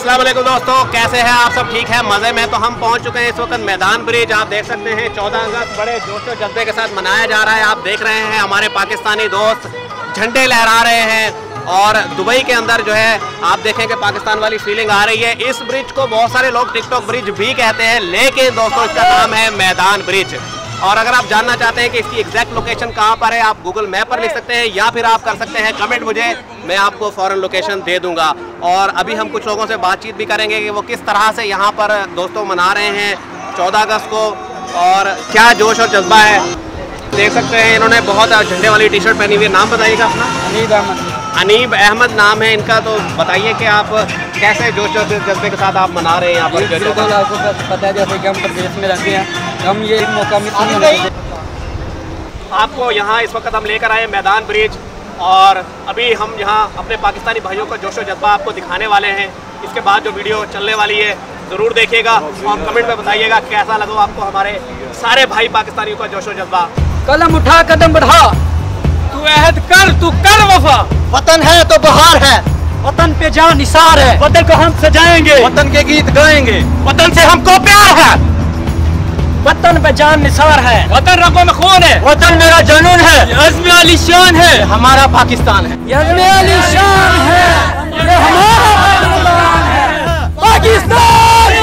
अस्सलाम वालेकुम दोस्तों, कैसे हैं आप सब? ठीक है, मज़े में। तो हम पहुंच चुके हैं इस वक्त मैदान ब्रिज। आप देख सकते हैं 14 अगस्त बड़े जोश और जज्बे के साथ मनाया जा रहा है। आप देख रहे हैं हमारे पाकिस्तानी दोस्त झंडे लहरा रहे हैं और दुबई के अंदर जो है आप देखें कि पाकिस्तान वाली फीलिंग आ रही है। इस ब्रिज को बहुत सारे लोग टिकटॉक ब्रिज भी कहते हैं, लेकिन दोस्तों इसका नाम है मैदान ब्रिज। और अगर आप जानना चाहते हैं कि इसकी एग्जैक्ट लोकेशन कहाँ पर है, आप गूगल मैप पर लिख सकते हैं या फिर आप कर सकते हैं कमेंट मुझे, मैं आपको फौरन लोकेशन दे दूंगा। और अभी हम कुछ लोगों से बातचीत भी करेंगे कि वो किस तरह से यहाँ पर दोस्तों मना रहे हैं 14 अगस्त को और क्या जोश और जज्बा है। देख सकते हैं इन्होंने बहुत झंडे वाली टी शर्ट पहनी हुई है। नाम बताइएगा अपना? अनीब अहमद। अनीब अहमद नाम है इनका। तो बताइए कि आप कैसे जोश और जज्बे के साथ आप मना रहे हैं यहाँ पर? बिल्कुल, आपको पता है जैसे कि हम प्रदेश में रहते हैं, हम ये मौका मिल आपको यहाँ इस वक्त हम लेकर आए मैदान ब्रिज और अभी हम यहाँ अपने पाकिस्तानी भाइयों का जोश और जज्बा आपको दिखाने वाले हैं। इसके बाद जो वीडियो चलने वाली है ज़रूर देखिएगा और कमेंट में बताइएगा कैसा लगा आपको हमारे सारे भाई पाकिस्तानियों का जोश और जज्बा। कलम उठा कदम बढ़ा, तू अहद कर, तू कर वफा। वतन है तो बहार है, वतन पे जान निसार है, वतन को हम सजाएंगे, वतन के गीत गाएंगे, वतन से हमको प्यार है, वतन पे जान निसार है, वतन रगों में खून है, वतन मेरा जुनून है, अज़्म आली शान है, हमारा पाकिस्तान है, अज़्म आली शान है, ये हमारा पाकिस्तान है, पाकिस्तान।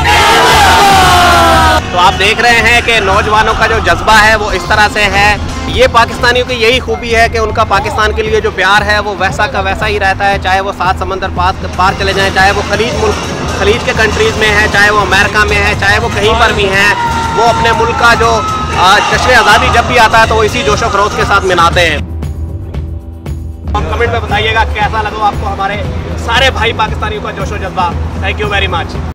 तो आप देख रहे हैं कि नौजवानों का जो जज्बा है वो इस तरह से है। ये पाकिस्तानियों की यही खूबी है कि उनका पाकिस्तान के लिए जो प्यार है वो वैसा का वैसा ही रहता है, चाहे वो 7 समंदर पार चले जाएं, चाहे वो खलीज के कंट्रीज़ में है, चाहे वो अमेरिका में है, चाहे वो कहीं पर भी हैं, वो अपने मुल्क का जो जश्न आज़ादी जब भी आता है तो वो इसी जोशो खरोश के साथ मनाते हैं। आप कमेंट में बताइएगा कैसा लगा आपको हमारे सारे भाई पाकिस्तानियों का जोशो जज्बा। Thank you very much.